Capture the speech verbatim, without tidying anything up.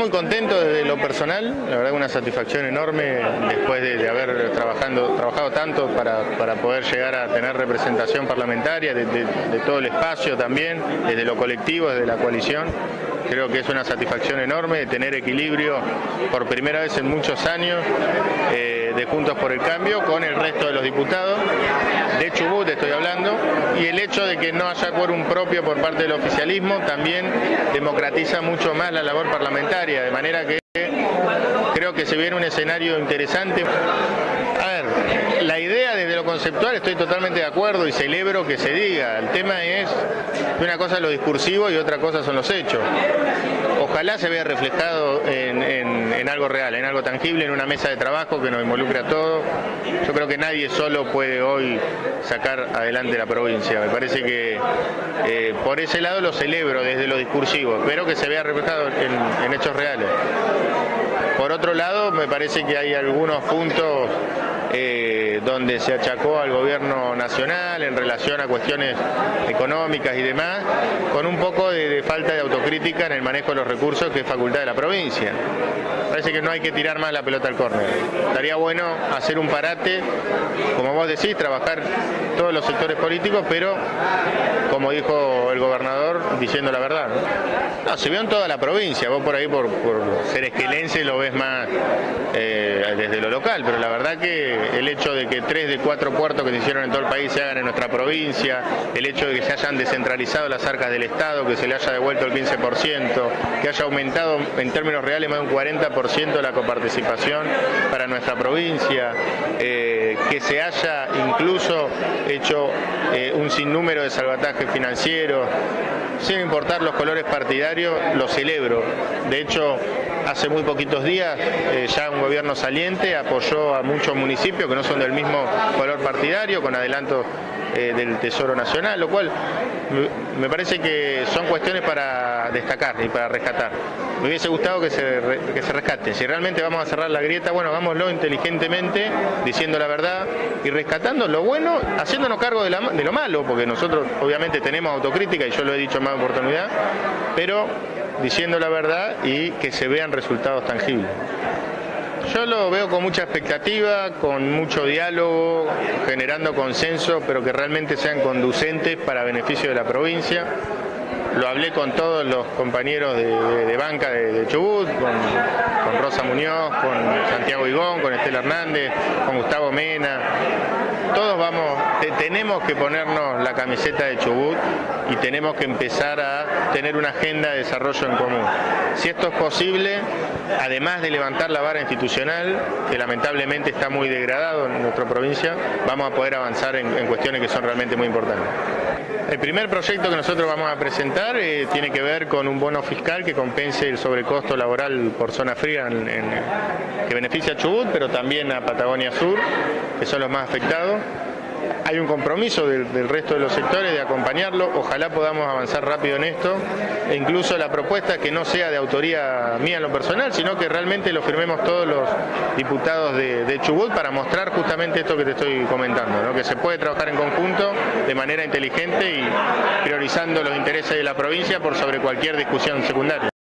muy contento desde lo personal, la verdad una satisfacción enorme después de, de haber trabajando, trabajado tanto para, para poder llegar a tener representación parlamentaria de, de, de todo el espacio también, desde lo colectivo, desde la coalición. Creo que es una satisfacción enorme de tener equilibrio por primera vez en muchos años eh, de Juntos por el Cambio con el resto de los diputados, de Chubut estoy hablando, y el hecho de que no haya quórum propio por parte del oficialismo también democratiza mucho más la labor parlamentaria, de manera que creo que se viene un escenario interesante. A ver, la idea desde lo conceptual estoy totalmente de acuerdo y celebro que se diga. El tema es que una cosa es lo discursivo y otra cosa son los hechos. Ojalá se vea reflejado en, en, en algo real, en algo tangible, en una mesa de trabajo que nos involucre a todos. Yo creo que nadie solo puede hoy sacar adelante la provincia. Me parece que eh, por ese lado lo celebro desde lo discursivo. Espero que se vea reflejado en, en hechos reales. Por otro lado, me parece que hay algunos puntos eh, donde se achacó al gobierno nacional en relación a cuestiones económicas y demás, con un poco de, de falta de autocrítica en el manejo de los recursos, que es facultad de la provincia. Parece que no hay que tirar más la pelota al córner. Estaría bueno hacer un parate, como vos decís, trabajar todos los sectores políticos, pero, como dijo el gobernador, diciendo la verdad, ¿no? No, se vio en toda la provincia. Vos por ahí, por, por ser esquelense, lo ves más eh, desde lo local, pero la verdad que el hecho de que tres de cuatro puertos que se hicieron en todo el país se hagan en nuestra provincia, el hecho de que se hayan descentralizado las arcas del Estado, que se le haya devuelto el quince por ciento, que haya aumentado en términos reales más de un cuarenta por ciento la coparticipación para nuestra provincia, eh, que se haya incluso hecho eh, un sinnúmero de salvatajes financieros, sin importar los colores partidarios, lo celebro. De hecho, hace muy poquitos días eh, ya un gobierno saliente apoyó a muchos municipios que no son del mismo color partidario, con adelanto eh, del Tesoro Nacional, lo cual me parece que son cuestiones para destacar y para rescatar. Me hubiese gustado que se, re, que se rescate. Si realmente vamos a cerrar la grieta, bueno, hagámoslo inteligentemente, diciendo la verdad y rescatando lo bueno, haciéndonos cargo de, la, de lo malo, porque nosotros obviamente tenemos autocrítica y yo lo he dicho en más oportunidad, pero diciendo la verdad y que se vean resultados tangibles. Yo lo veo con mucha expectativa, con mucho diálogo, generando consenso, pero que realmente sean conducentes para beneficio de la provincia. Lo hablé con todos los compañeros de, de, de banca de, de Chubut, con, con Rosa Muñoz, con Santiago Higón, con Estela Hernández, con Gustavo Mena. Todos vamos, te, tenemos que ponernos la camiseta de Chubut y tenemos que empezar a tener una agenda de desarrollo en común. Si esto es posible, además de levantar la vara institucional, que lamentablemente está muy degradado en nuestra provincia, vamos a poder avanzar en, en cuestiones que son realmente muy importantes. El primer proyecto que nosotros vamos a presentar eh, tiene que ver con un bono fiscal que compense el sobrecosto laboral por zona fría en, en, que beneficia a Chubut, pero también a Patagonia Sur, que son los más afectados. Hay un compromiso del, del resto de los sectores de acompañarlo, ojalá podamos avanzar rápido en esto, e incluso la propuesta que no sea de autoría mía en lo personal, sino que realmente lo firmemos todos los diputados de, de Chubut para mostrar justamente esto que te estoy comentando, ¿no? Que se puede trabajar en conjunto de manera inteligente y priorizando los intereses de la provincia por sobre cualquier discusión secundaria.